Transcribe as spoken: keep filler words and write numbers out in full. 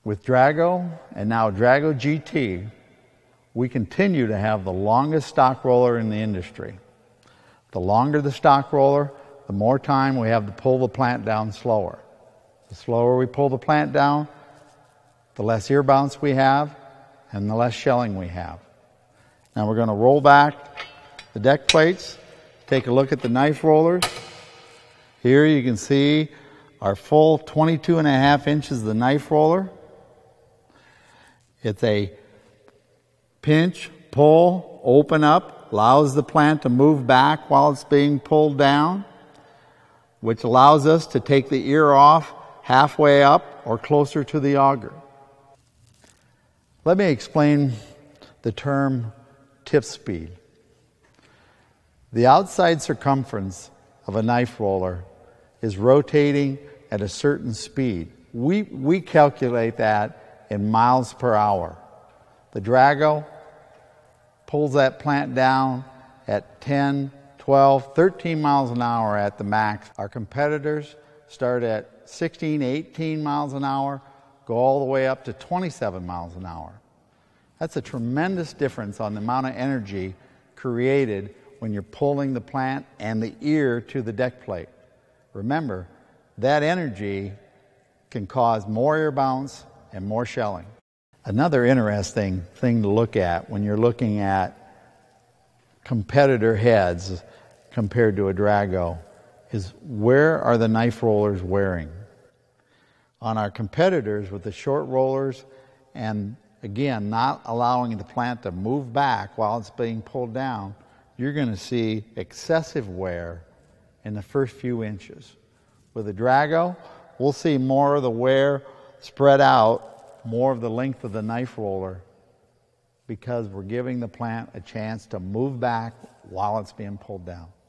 With Drago and now Drago G T, we continue to have the longest stock roller in the industry. The longer the stock roller, the more time we have to pull the plant down slower. The slower we pull the plant down, the less ear bounce we have and the less shelling we have. Now we're going to roll back the deck plates, take a look at the knife rollers. Here you can see our full twenty-two and a half inches of the knife roller. It's a pinch, pull, open up, allows the plant to move back while it's being pulled down, which allows us to take the ear off halfway up or closer to the auger. Let me explain the term tip speed. The outside circumference of a knife roller is rotating at a certain speed. We, we calculate that in miles per hour. The Drago pulls that plant down at ten, twelve, thirteen miles an hour at the max. Our competitors start at sixteen, eighteen miles an hour, go all the way up to twenty-seven miles an hour. That's a tremendous difference on the amount of energy created when you're pulling the plant and the ear to the deck plate. Remember, that energy can cause more ear bounce and more shelling. Another interesting thing to look at when you're looking at competitor heads compared to a Drago is where are the knife rollers wearing? On our competitors with the short rollers and again not allowing the plant to move back while it's being pulled down, you're going to see excessive wear in the first few inches. With a Drago, we'll see more of the wear spread out, more of the length of the knife roller, because we're giving the plant a chance to move back while it's being pulled down.